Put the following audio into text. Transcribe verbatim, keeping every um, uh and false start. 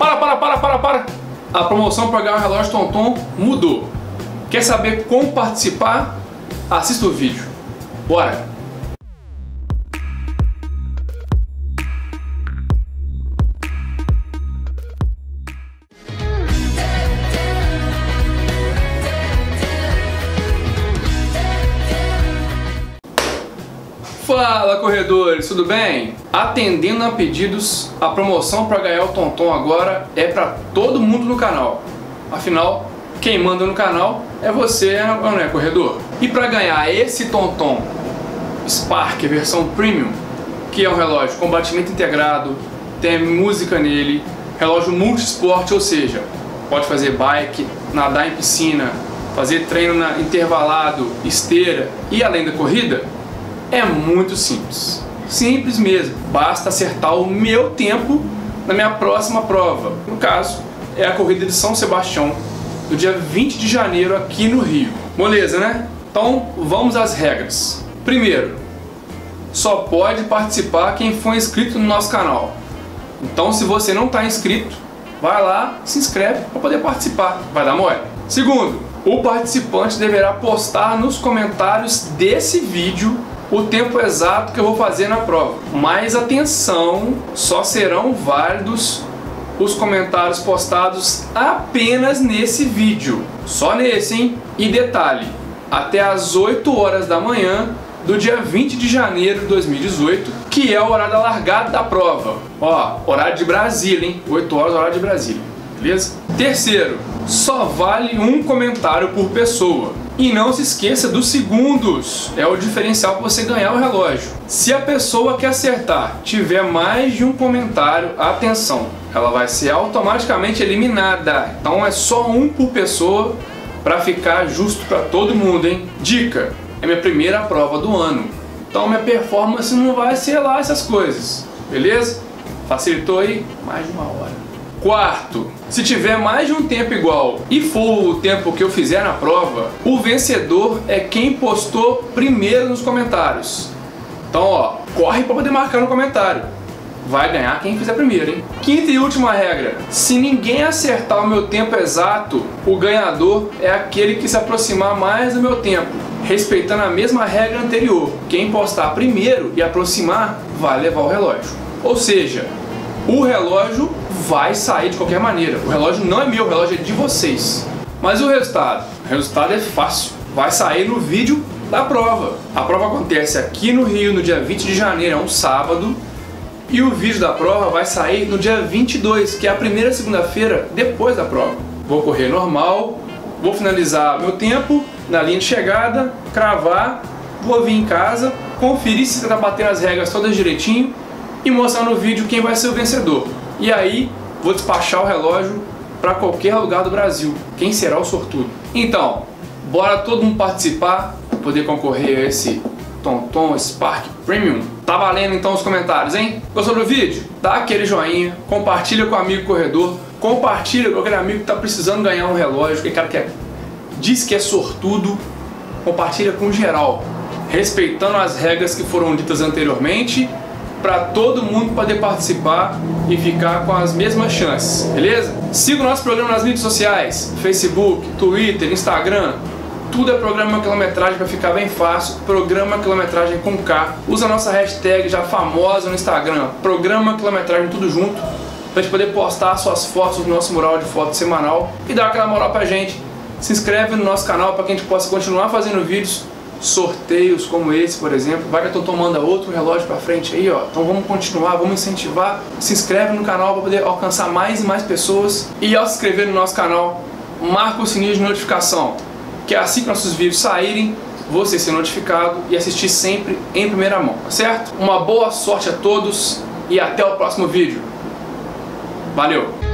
Para, para, para, para, para! A promoção para ganhar o relógio Tonton mudou. Quer saber como participar? Assista o vídeo. Bora! Fala, corredores, tudo bem? Atendendo a pedidos, a promoção para ganhar o Tonton agora é para todo mundo no canal. Afinal, quem manda no canal é você, não é, corredor? E para ganhar esse Tonton Spark versão Premium, que é um relógio com batimento integrado, tem música nele, relógio multisport, ou seja, pode fazer bike, nadar em piscina, fazer treino na intervalado, esteira e além da corrida, é muito simples. Simples mesmo. Basta acertar o meu tempo na minha próxima prova. No caso, é a corrida de São Sebastião, no dia vinte de janeiro aqui no Rio. Moleza, né? Então, vamos às regras. Primeiro, só pode participar quem for inscrito no nosso canal. Então, se você não está inscrito, vai lá, se inscreve para poder participar. Vai dar mole? Segundo, o participante deverá postar nos comentários desse vídeo o tempo exato que eu vou fazer na prova. Mas atenção, só serão válidos os comentários postados apenas nesse vídeo. Só nesse, hein? E detalhe, até às oito horas da manhã do dia vinte de janeiro de dois mil e dezoito, que é o horário da largada da prova. Ó, horário de Brasília, hein? oito horas, horário de Brasília. Beleza? Terceiro, só vale um comentário por pessoa. E não se esqueça dos segundos, é o diferencial para você ganhar o relógio. Se a pessoa que acertar tiver mais de um comentário, atenção, ela vai ser automaticamente eliminada. Então é só um por pessoa para ficar justo para todo mundo, hein? Dica, é minha primeira prova do ano, então minha performance não vai ser lá essas coisas, beleza? Facilitou aí? Mais de uma hora. Quarto, se tiver mais de um tempo igual e for o tempo que eu fizer na prova, o vencedor é quem postou primeiro nos comentários. Então, ó, corre para poder marcar no comentário. Vai ganhar quem fizer primeiro, hein? Quinta e última regra, se ninguém acertar o meu tempo exato, o ganhador é aquele que se aproximar mais do meu tempo, respeitando a mesma regra anterior. Quem postar primeiro e aproximar vai levar o relógio. Ou seja, o relógio vai sair de qualquer maneira. O relógio não é meu, o relógio é de vocês. Mas o resultado? O resultado é fácil. Vai sair no vídeo da prova. A prova acontece aqui no Rio no dia vinte de janeiro, é um sábado. E o vídeo da prova vai sair no dia vinte e dois, que é a primeira segunda-feira depois da prova. Vou correr normal, vou finalizar meu tempo na linha de chegada, cravar, vou vir em casa, conferir se está batendo as regras todas direitinho e mostrar no vídeo quem vai ser o vencedor. E aí, vou despachar o relógio para qualquer lugar do Brasil. Quem será o sortudo? Então, bora todo mundo participar, poder concorrer a esse Tonton Spark Premium. Tá valendo então os comentários, hein? Gostou do vídeo? Dá aquele joinha, compartilha com o amigo corredor, compartilha com aquele amigo que tá precisando ganhar um relógio, aquele cara que é, diz que é sortudo, compartilha com geral, respeitando as regras que foram ditas anteriormente, para todo mundo poder participar e ficar com as mesmas chances, beleza? Siga o nosso programa nas mídias sociais, Facebook, Twitter, Instagram, tudo é Programa Quilometragem para ficar bem fácil, Programa Quilometragem com K. Usa a nossa hashtag já famosa no Instagram, Programa Quilometragem tudo junto, para a gente poder postar suas fotos no nosso mural de foto semanal e dar aquela moral pra gente. Se inscreve no nosso canal para que a gente possa continuar fazendo vídeos, sorteios como esse, por exemplo. Vai que a Tonton manda outro relógio pra frente aí, ó. Então vamos continuar, vamos incentivar. Se inscreve no canal para poder alcançar mais e mais pessoas. E ao se inscrever no nosso canal, marca o sininho de notificação, que é assim que nossos vídeos saírem, você ser notificado e assistir sempre em primeira mão, tá certo? Uma boa sorte a todos e até o próximo vídeo. Valeu!